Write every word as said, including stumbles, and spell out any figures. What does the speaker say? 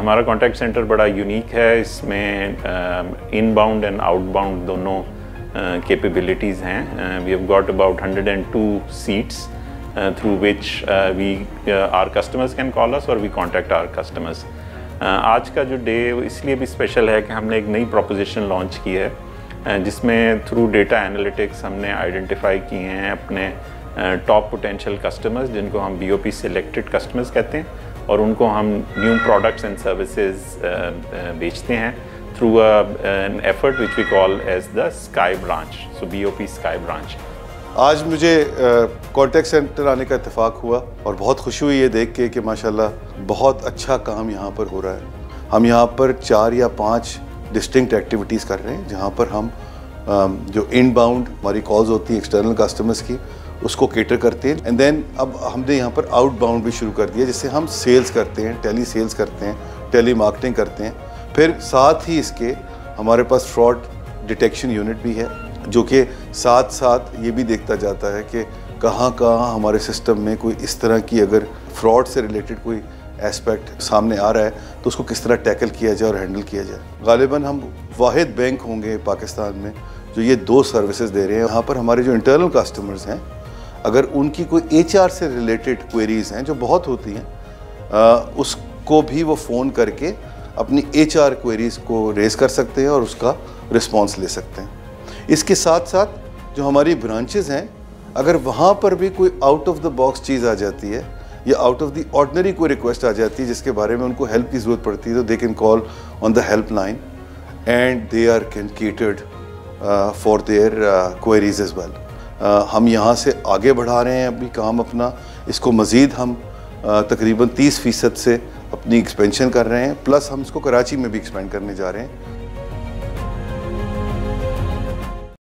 हमारा contact centre बड़ा unique है, इसमें इनबाउंड एंड आउटबाउंड दोनों कैपेबिलिटीज़ हैं। We have got about one hundred two seats through which we are customers can call us और we contact our customers. आज का जो डे इसलिए भी स्पेशल है कि हमने एक नई प्रोपोजिशन लॉन्च की है, uh, जिसमें थ्रू डेटा एनालिटिक्स हमने आइडेंटिफाई किए हैं अपने टॉप पोटेंशियल कस्टमर्स, जिनको हम B O P selected customers कहते हैं, और उनको हम न्यू प्रोडक्ट्स एंड सर्विसेज बेचते हैं through an effort which we call as the sky branch, so B O P sky branch. आज मुझे कॉन्टैक्ट सेंटर आने का इत्तेफाक हुआ और बहुत खुशी हुई ये देख के कि माशाल्लाह बहुत अच्छा काम यहाँ पर हो रहा है। हम यहाँ पर चार या पाँच डिस्टिंक्ट एक्टिविटीज़ कर रहे हैं, जहाँ पर हम जो इनबाउंड हमारी कॉल्स होती हैं एक्सटर्नल कस्टमर्स की, उसको केटर करते हैं। एंड देन अब हमने यहाँ पर आउटबाउंड भी शुरू कर दिया, जिससे हम सेल्स करते हैं, टेली सेल्स करते हैं, टेली मार्केटिंग करते हैं। फिर साथ ही इसके हमारे पास फ्रॉड डिटेक्शन यूनिट भी है, जो कि साथ साथ ये भी देखता जाता है कि कहाँ कहाँ हमारे सिस्टम में कोई इस तरह की अगर फ्रॉड से रिलेटेड कोई एस्पेक्ट सामने आ रहा है तो उसको किस तरह टैकल किया जाए और हैंडल किया जाए। गालिबन हम वाहिद बैंक होंगे पाकिस्तान में जो ये दो सर्विसेज दे रहे हैं। यहाँ पर हमारे जो इंटरनल कस्टमर्स हैं, अगर उनकी कोई एच आर से रिलेटेड क्वेरीज़ हैं जो बहुत होती हैं, उसको भी वो फ़ोन करके अपनी एच आर क्वेरीज़ को रेज कर सकते हैं और उसका रिस्पांस ले सकते हैं। इसके साथ साथ जो हमारी ब्रांचेज़ हैं, अगर वहाँ पर भी कोई आउट ऑफ द बॉक्स चीज़ आ जाती है या आउट ऑफ द ऑर्डिनरी कोई रिक्वेस्ट आ जाती है जिसके बारे में उनको हेल्प की ज़रूरत पड़ती है, तो they can call on the helpline and they are can catered for their queries as well. हम यहाँ से आगे बढ़ा रहे हैं अभी काम अपना, इसको मज़ीद हम uh, तकरीबन तीस फ़ीसद से अपनी एक्सपेंशन कर रहे हैं, प्लस हम इसको कराची में भी एक्सपेंड करने जा रहे हैं।